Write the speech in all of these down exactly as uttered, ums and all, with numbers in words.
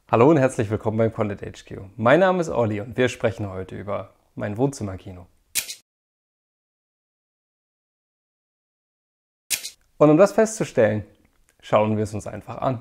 Hallo und herzlich willkommen beim Content H Q. Mein Name ist Olli und wir sprechen heute über mein Wohnzimmerkino. Und um das festzustellen, schauen wir es uns einfach an.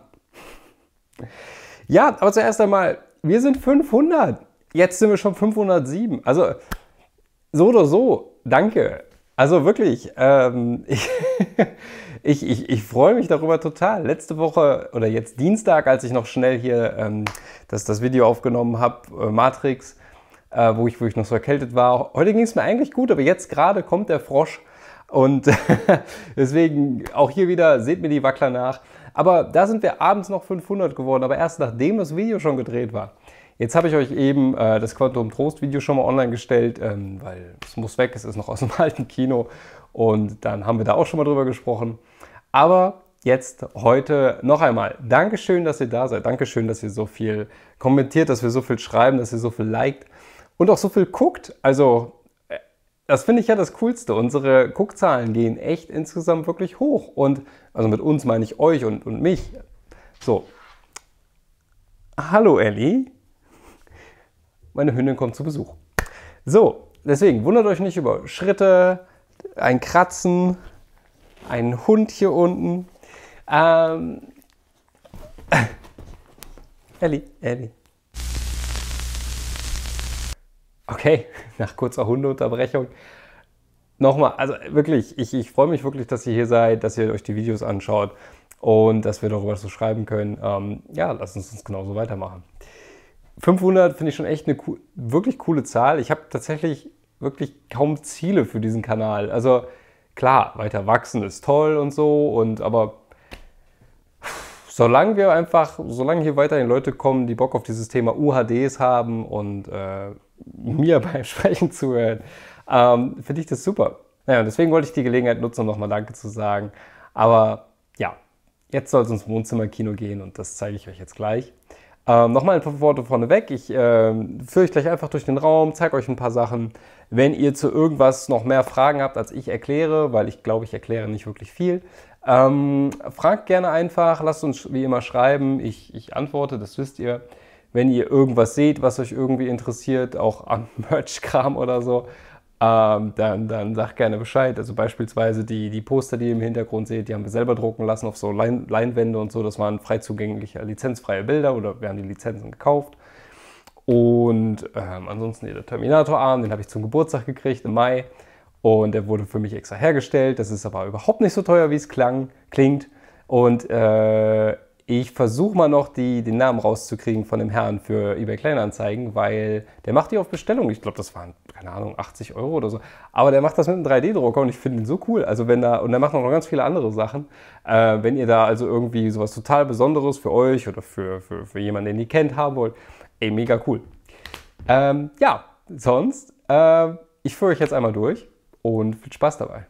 Ja, aber zuerst einmal, wir sind fünfhundert. Jetzt sind wir schon fünfhundertsieben. Also so oder so, danke. Also wirklich, ähm, ich, ich, ich, ich freue mich darüber total. Letzte Woche oder jetzt Dienstag, als ich noch schnell hier ähm, das, das Video aufgenommen habe, äh, Matrix, äh, wo, ich, wo ich noch so erkältet war. Heute ging es mir eigentlich gut, aber jetzt gerade kommt der Frosch. Und deswegen auch hier wieder, seht mir die Wackler nach. Aber da sind wir abends noch fünfhundert geworden, aber erst nachdem das Video schon gedreht war. Jetzt habe ich euch eben äh, das Quantum Trost Video schon mal online gestellt, ähm, weil es muss weg, es ist noch aus dem alten Kino und dann haben wir da auch schon mal drüber gesprochen. Aber jetzt heute noch einmal, Dankeschön, dass ihr da seid, Dankeschön, dass ihr so viel kommentiert, dass wir so viel schreiben, dass ihr so viel liked und auch so viel guckt. Also das finde ich ja das Coolste, unsere Guckzahlen gehen echt insgesamt wirklich hoch und also mit uns meine ich euch und, und mich. So, hallo Elli. Meine Hündin kommt zu Besuch. So, deswegen wundert euch nicht über Schritte, ein Kratzen, ein Hund hier unten. Ähm, Elli, Elli. Okay, nach kurzer Hundeunterbrechung. Nochmal, also wirklich, ich, ich freue mich wirklich, dass ihr hier seid, dass ihr euch die Videos anschaut und dass wir darüber so schreiben können. Ähm, ja, lasst uns das genauso weitermachen. fünfhundert finde ich schon echt eine wirklich coole Zahl. Ich habe tatsächlich wirklich kaum Ziele für diesen Kanal. Also klar, weiter wachsen ist toll und so, und aber solange wir einfach, solange hier weiterhin Leute kommen, die Bock auf dieses Thema U H Ds haben und äh, mir beim Sprechen zuhören, ähm, finde ich das super. Naja, und deswegen wollte ich die Gelegenheit nutzen, um nochmal Danke zu sagen. Aber ja, jetzt soll es ins Wohnzimmerkino gehen und das zeige ich euch jetzt gleich. Ähm, Nochmal ein paar Worte vorneweg. Ich äh, führe euch gleich einfach durch den Raum, zeige euch ein paar Sachen. Wenn ihr zu irgendwas noch mehr Fragen habt, als ich erkläre, weil ich glaube, ich erkläre nicht wirklich viel, ähm, fragt gerne einfach, lasst uns wie immer schreiben. Ich, ich antworte, das wisst ihr. Wenn ihr irgendwas seht, was euch irgendwie interessiert, auch am Merch-Kram oder so, ähm, dann, dann sagt gerne Bescheid. Also beispielsweise die, die Poster, die ihr im Hintergrund seht, die haben wir selber drucken lassen auf so Lein, Leinwände und so. Das waren frei zugängliche, lizenzfreie Bilder oder wir haben die Lizenzen gekauft. Und ähm, ansonsten der Terminator-Arm, den habe ich zum Geburtstag gekriegt im Mai. Und der wurde für mich extra hergestellt. Das ist aber überhaupt nicht so teuer, wie es klang, klingt. Und äh, ich versuche mal noch die, den Namen rauszukriegen von dem Herrn für eBay Kleinanzeigen, weil der macht die auf Bestellung. Ich glaube, das waren, keine Ahnung, achtzig Euro oder so. Aber der macht das mit einem drei D Drucker und ich finde ihn so cool. Also wenn da, und der macht noch ganz viele andere Sachen. Äh, wenn ihr da also irgendwie sowas total Besonderes für euch oder für, für, für jemanden, den ihr kennt, haben wollt, ey, mega cool. Ähm, ja, sonst, äh, ich führe euch jetzt einmal durch und viel Spaß dabei.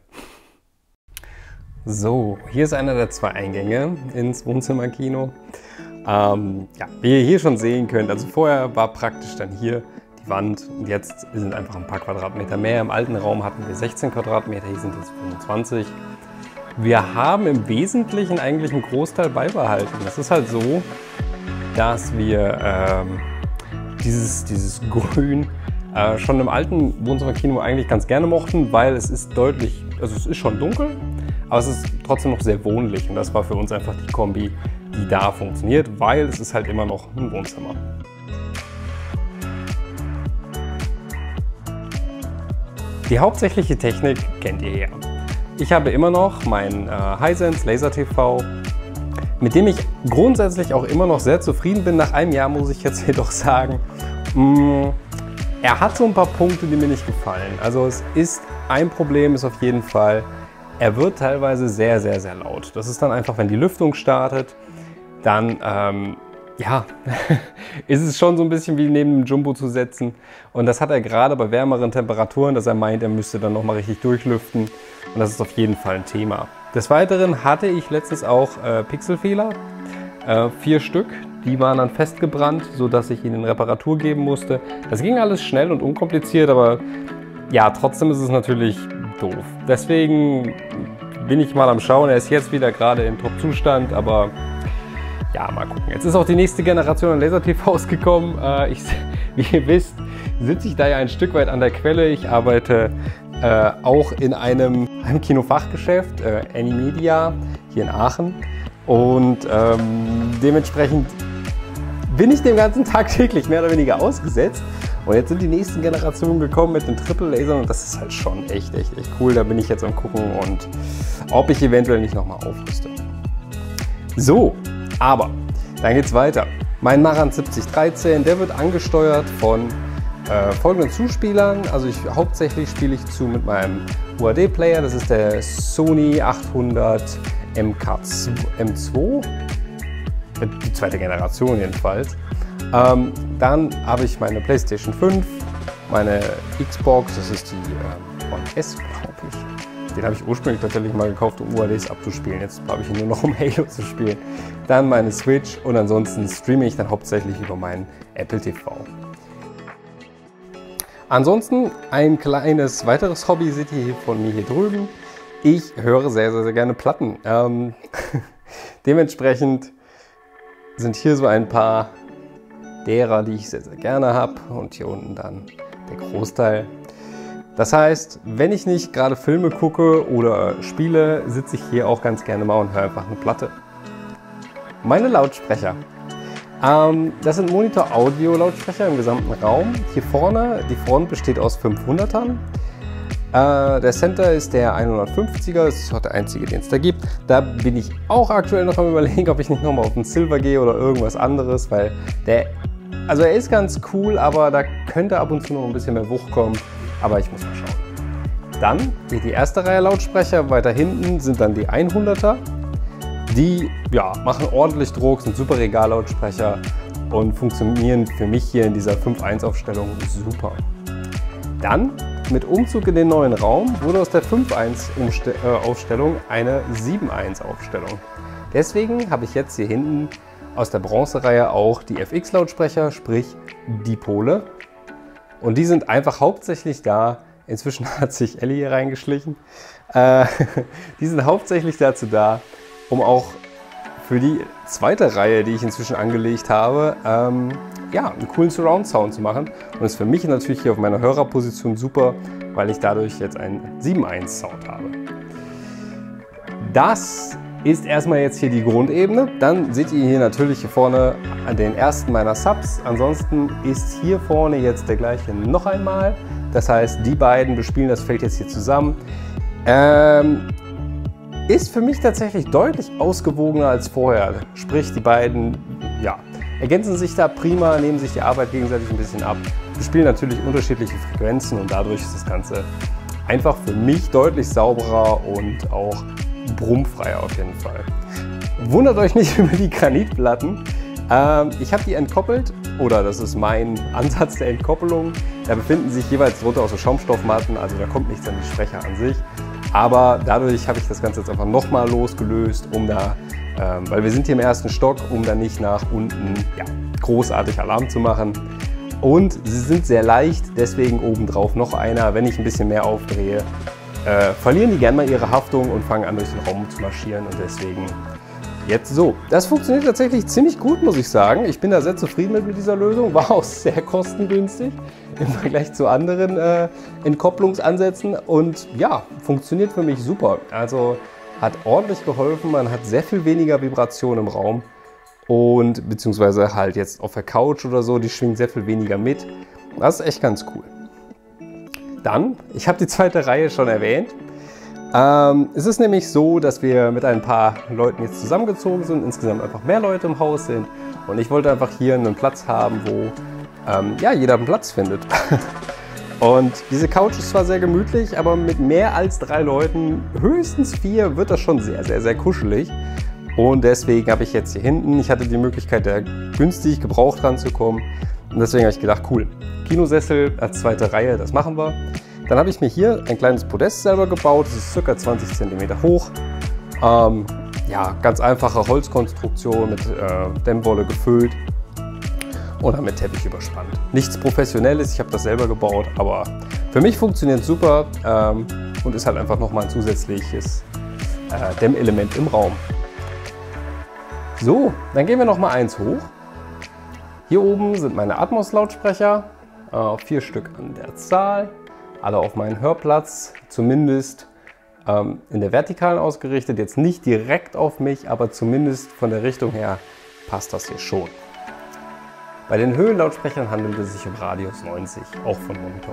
So, hier ist einer der zwei Eingänge ins Wohnzimmerkino. Ähm, ja, wie ihr hier schon sehen könnt, also vorher war praktisch dann hier die Wand und jetzt sind einfach ein paar Quadratmeter mehr. Im alten Raum hatten wir sechzehn Quadratmeter, hier sind jetzt fünfundzwanzig. Wir haben im Wesentlichen eigentlich einen Großteil beibehalten. Das ist halt so, dass wir ähm, dieses, dieses Grün äh, schon im alten Wohnzimmerkino eigentlich ganz gerne mochten, weil es ist deutlich, also es ist schon dunkel, aber es ist trotzdem noch sehr wohnlich und das war für uns einfach die Kombi, die da funktioniert, weil es ist halt immer noch ein Wohnzimmer. Die hauptsächliche Technik kennt ihr ja. Ich habe immer noch meinen äh, Hisense Laser T V, mit dem ich grundsätzlich auch immer noch sehr zufrieden bin. Nach einem Jahr muss ich jetzt jedoch sagen, mh, er hat so ein paar Punkte, die mir nicht gefallen. Also es ist ein Problem, ist auf jeden Fall, er wird teilweise sehr, sehr, sehr laut. Das ist dann einfach, wenn die Lüftung startet, dann ähm, ja, ist es schon so ein bisschen wie neben dem Jumbo zu setzen. Und das hat er gerade bei wärmeren Temperaturen, dass er meint, er müsste dann nochmal richtig durchlüften. Und das ist auf jeden Fall ein Thema. Des Weiteren hatte ich letztens auch äh, Pixelfehler, äh, vier Stück. Die waren dann festgebrannt, sodass ich ihnen Reparatur geben musste. Das ging alles schnell und unkompliziert, aber ja, trotzdem ist es natürlich doof. Deswegen bin ich mal am Schauen. Er ist jetzt wieder gerade im Top-Zustand, aber ja, mal gucken. Jetzt ist auch die nächste Generation an Laser-T Vs gekommen. Äh, ich, wie ihr wisst, sitze ich da ja ein Stück weit an der Quelle. Ich arbeite äh, auch in einem, einem Kinofachgeschäft, äh, Anymedia, hier in Aachen. Und ähm, dementsprechend bin ich dem ganzen Tag täglich mehr oder weniger ausgesetzt. Und jetzt sind die nächsten Generationen gekommen mit den Triple-Lasern und das ist halt schon echt, echt, echt cool. Da bin ich jetzt am gucken und ob ich eventuell nicht nochmal aufrüste. So, aber dann geht's weiter. Mein Marantz siebzig dreizehn, der wird angesteuert von äh, folgenden Zuspielern. Also ich, hauptsächlich spiele ich zu mit meinem U H D-Player. Das ist der Sony achthundert M K M zwei. Die zweite Generation jedenfalls. Ähm, dann habe ich meine PlayStation fünf, meine Xbox, das ist die äh, One S, glaube ich. Den habe ich ursprünglich tatsächlich mal gekauft, um U H Ds abzuspielen. Jetzt habe ich ihn nur noch, um Halo zu spielen. Dann meine Switch und ansonsten streame ich dann hauptsächlich über meinen Apple T V. Ansonsten ein kleines weiteres Hobby seht ihr hier von mir hier drüben. Ich höre sehr, sehr, sehr gerne Platten. Ähm, dementsprechend sind hier so ein paar derer, die ich sehr, sehr gerne habe. Und hier unten dann der Großteil. Das heißt, wenn ich nicht gerade Filme gucke oder spiele, sitze ich hier auch ganz gerne mal und höre einfach eine Platte. Meine Lautsprecher. Ähm, das sind Monitor-Audio-Lautsprecher im gesamten Raum. Hier vorne, die Front besteht aus fünfhundertern. Äh, der Center ist der hundertfünfziger, das ist auch der einzige, den es da gibt. Da bin ich auch aktuell noch am Überlegen, ob ich nicht nochmal auf den Silver gehe oder irgendwas anderes, weil der, also er ist ganz cool, aber da könnte ab und zu noch ein bisschen mehr Wucht kommen, aber ich muss mal schauen. Dann hier die erste Reihe Lautsprecher, weiter hinten sind dann die hunderter. Die ja, machen ordentlich Druck, sind super Regallautsprecher und funktionieren für mich hier in dieser fünf eins Aufstellung super. Dann mit Umzug in den neuen Raum wurde aus der fünf eins Aufstellung eine sieben eins Aufstellung. Deswegen habe ich jetzt hier hinten aus der Bronzereihe auch die F X Lautsprecher, sprich Dipole. Und die sind einfach hauptsächlich da, inzwischen hat sich Ellie hier reingeschlichen, äh, die sind hauptsächlich dazu da, um auch für die zweite Reihe, die ich inzwischen angelegt habe, ähm, ja, einen coolen Surround-Sound zu machen. Und das ist für mich natürlich hier auf meiner Hörerposition super, weil ich dadurch jetzt einen sieben eins Sound habe. Das ist erstmal jetzt hier die Grundebene. Dann seht ihr hier natürlich hier vorne an den ersten meiner Subs. Ansonsten ist hier vorne jetzt der gleiche noch einmal. Das heißt, die beiden bespielen das Feld jetzt hier zusammen. Ähm, Ist für mich tatsächlich deutlich ausgewogener als vorher. Sprich, die beiden ja, ergänzen sich da prima, nehmen sich die Arbeit gegenseitig ein bisschen ab. Wir spielen natürlich unterschiedliche Frequenzen und dadurch ist das Ganze einfach für mich deutlich sauberer und auch brummfreier auf jeden Fall. Wundert euch nicht über die Granitplatten. Ähm, ich habe die entkoppelt, oder das ist mein Ansatz der Entkoppelung. Da befinden sich jeweils drunter auch so Schaumstoffmatten, also da kommt nichts an die Sprecher an sich. Aber dadurch habe ich das Ganze jetzt einfach nochmal losgelöst, um da, ähm, weil wir sind hier im ersten Stock, um da nicht nach unten ja, großartig Alarm zu machen. Und sie sind sehr leicht, deswegen obendrauf noch einer. Wenn ich ein bisschen mehr aufdrehe, äh, verlieren die gerne mal ihre Haftung und fangen an durch den Raum zu marschieren und deswegen jetzt so. Das funktioniert tatsächlich ziemlich gut, muss ich sagen. Ich bin da sehr zufrieden mit, mit dieser Lösung, war auch sehr kostengünstig im Vergleich zu anderen äh, Entkopplungsansätzen und ja, funktioniert für mich super. Also hat ordentlich geholfen, man hat sehr viel weniger Vibration im Raum und beziehungsweise halt jetzt auf der Couch oder so, die schwingt sehr viel weniger mit. Das ist echt ganz cool. Dann, ich habe die zweite Reihe schon erwähnt. Ähm, es ist nämlich so, dass wir mit ein paar Leuten jetzt zusammengezogen sind, insgesamt einfach mehr Leute im Haus sind und ich wollte einfach hier einen Platz haben, wo ähm, ja, jeder einen Platz findet. Und diese Couch ist zwar sehr gemütlich, aber mit mehr als drei Leuten, höchstens vier, wird das schon sehr, sehr, sehr kuschelig. Und deswegen habe ich jetzt hier hinten, ich hatte die Möglichkeit, da günstig gebraucht ranzukommen und deswegen habe ich gedacht, cool, Kinosessel als zweite Reihe, das machen wir. Dann habe ich mir hier ein kleines Podest selber gebaut, das ist ca. zwanzig Zentimeter hoch. Ähm, ja, ganz einfache Holzkonstruktion mit äh, Dämmwolle gefüllt und dann mit Teppich überspannt. Nichts Professionelles, ich habe das selber gebaut, aber für mich funktioniert es super ähm, und ist halt einfach nochmal ein zusätzliches äh, Dämmelement im Raum. So, dann gehen wir noch mal eins hoch. Hier oben sind meine Atmos-Lautsprecher, äh, vier Stück an der Zahl, alle auf meinen Hörplatz, zumindest ähm, in der Vertikalen ausgerichtet, jetzt nicht direkt auf mich, aber zumindest von der Richtung her passt das hier schon. Bei den Höhenlautsprechern handelt es sich um Radius neunzig, auch von Monitor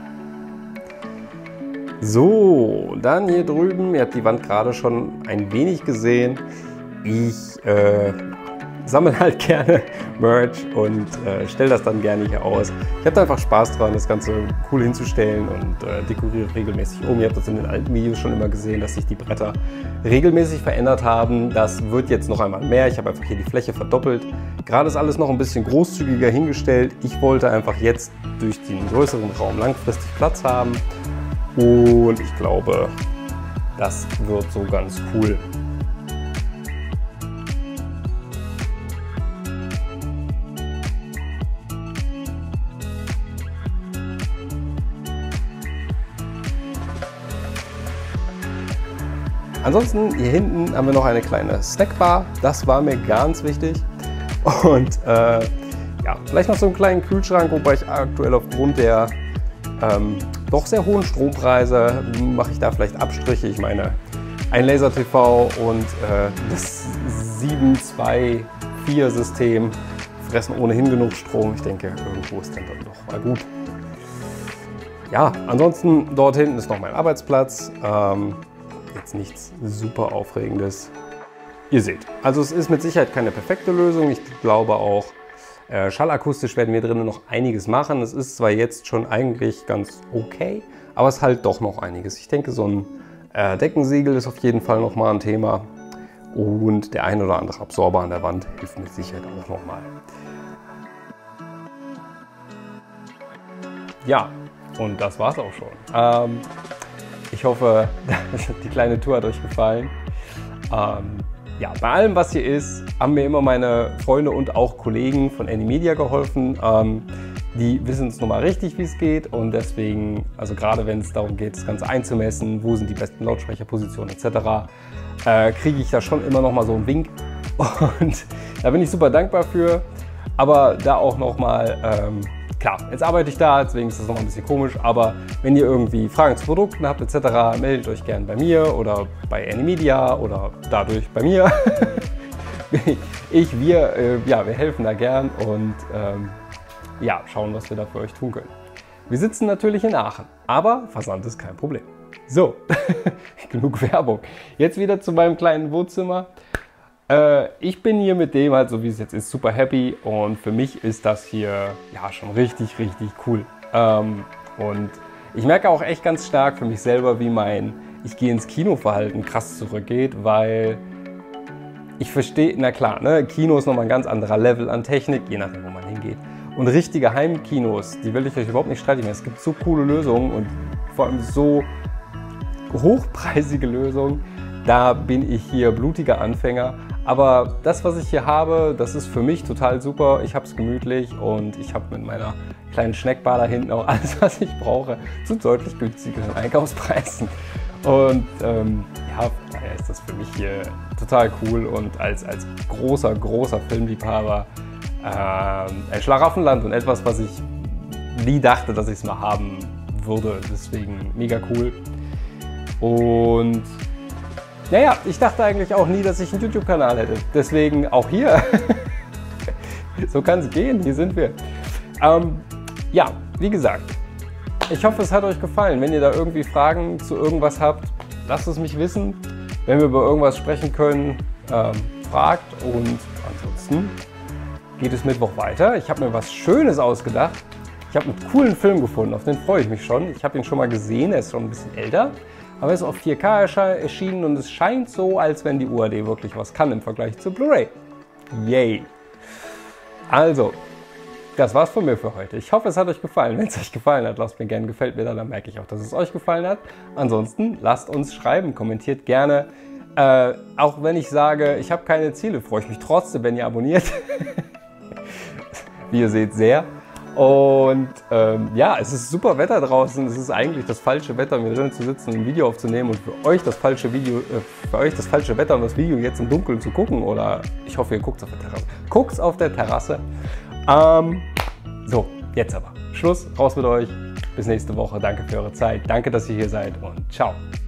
Audio. So, dann hier drüben, ihr habt die Wand gerade schon ein wenig gesehen. Ich äh, sammle halt gerne Merch und äh, stelle das dann gerne hier aus. Ich habe da einfach Spaß dran, das Ganze cool hinzustellen und äh, dekoriere regelmäßig um. Ihr habt das in den alten Videos schon immer gesehen, dass sich die Bretter regelmäßig verändert haben. Das wird jetzt noch einmal mehr. Ich habe einfach hier die Fläche verdoppelt. Gerade ist alles noch ein bisschen großzügiger hingestellt. Ich wollte einfach jetzt durch den größeren Raum langfristig Platz haben und ich glaube, das wird so ganz cool. Ansonsten hier hinten haben wir noch eine kleine Snackbar, das war mir ganz wichtig. Und äh, ja, vielleicht noch so einen kleinen Kühlschrank, wobei ich aktuell aufgrund der ähm, doch sehr hohen Strompreise mache ich da vielleicht Abstriche. Ich meine, ein Laser-T V und äh, das sieben zwei vier System fressen ohnehin genug Strom. Ich denke, irgendwo ist dann doch mal gut. Ja, ansonsten dort hinten ist noch mein Arbeitsplatz. Ähm, Jetzt nichts super Aufregendes. Ihr seht, also es ist mit Sicherheit keine perfekte Lösung. Ich glaube auch, äh, schallakustisch werden wir drinnen noch einiges machen. Es ist zwar jetzt schon eigentlich ganz okay, aber es ist halt doch noch einiges. Ich denke, so ein äh, Deckensiegel ist auf jeden Fall nochmal ein Thema. Und der ein oder andere Absorber an der Wand hilft mit Sicherheit auch nochmal. Ja, und das war's auch schon. Ähm, Ich hoffe, die kleine Tour hat euch gefallen. Ähm, ja, bei allem, was hier ist, haben mir immer meine Freunde und auch Kollegen von AnyMedia geholfen. Ähm, die wissen es nochmal richtig, wie es geht. Und deswegen, also gerade wenn es darum geht, das Ganze einzumessen, wo sind die besten Lautsprecherpositionen et cetera, äh, kriege ich da schon immer nochmal so einen Wink. Und da bin ich super dankbar für. Aber da auch nochmal... Ähm, Klar, jetzt arbeite ich da, deswegen ist das noch ein bisschen komisch, aber wenn ihr irgendwie Fragen zu Produkten habt et cetera, meldet euch gerne bei mir oder bei AnyMedia oder dadurch bei mir. Ich, wir, äh, ja, wir helfen da gern und ähm, ja, schauen, was wir da für euch tun können. Wir sitzen natürlich in Aachen, aber Versand ist kein Problem. So, genug Werbung. Jetzt wieder zu meinem kleinen Wohnzimmer. Ich bin hier mit dem halt, so wie es jetzt ist, super happy und für mich ist das hier ja schon richtig, richtig cool. Ähm, und ich merke auch echt ganz stark für mich selber, wie mein Ich gehe ins Kino-Verhalten krass zurückgeht, weil ich verstehe, na klar, ne, Kino ist nochmal ein ganz anderer Level an Technik, je nachdem, wo man hingeht. Und richtige Heimkinos, die will ich euch überhaupt nicht streiten. Es gibt so coole Lösungen und vor allem so hochpreisige Lösungen, da bin ich hier blutiger Anfänger. Aber das, was ich hier habe, das ist für mich total super. Ich habe es gemütlich und ich habe mit meiner kleinen Snackbar da hinten auch alles, was ich brauche, zu deutlich günstigeren Einkaufspreisen. Und ähm, ja, daher ist das für mich hier total cool und als, als großer, großer Filmliebhaber ähm, ein Schlaraffenland und etwas, was ich nie dachte, dass ich es mal haben würde. Deswegen mega cool. Und naja, ich dachte eigentlich auch nie, dass ich einen YouTube-Kanal hätte. Deswegen auch hier. So kann es gehen, hier sind wir. Ähm, ja, wie gesagt, ich hoffe, es hat euch gefallen. Wenn ihr da irgendwie Fragen zu irgendwas habt, lasst es mich wissen. Wenn wir über irgendwas sprechen können, ähm, fragt. Und ansonsten geht es Mittwoch weiter. Ich habe mir was Schönes ausgedacht. Ich habe einen coolen Film gefunden, auf den freue ich mich schon. Ich habe ihn schon mal gesehen, er ist schon ein bisschen älter. Aber er ist auf vier K erschienen und es scheint so, als wenn die U H D wirklich was kann im Vergleich zu Blu-ray. Yay! Also, das war's von mir für heute. Ich hoffe, es hat euch gefallen. Wenn es euch gefallen hat, lasst mir gerne gefällt mir da, dann merke ich auch, dass es euch gefallen hat. Ansonsten lasst uns schreiben, kommentiert gerne. Äh, auch wenn ich sage, ich habe keine Ziele, freue ich mich trotzdem, wenn ihr abonniert. Wie ihr seht, sehr. Und ähm, ja, es ist super Wetter draußen. Es ist eigentlich das falsche Wetter, um hier drin zu sitzen und ein Video aufzunehmen und für euch das falsche Video, äh, für euch das falsche Wetter, um das Video jetzt im Dunkeln zu gucken. Oder ich hoffe, ihr guckt es auf der Terrasse. Guckt's auf der Terrasse. Ähm, so, jetzt aber. Schluss, raus mit euch. Bis nächste Woche. Danke für eure Zeit. Danke, dass ihr hier seid und ciao.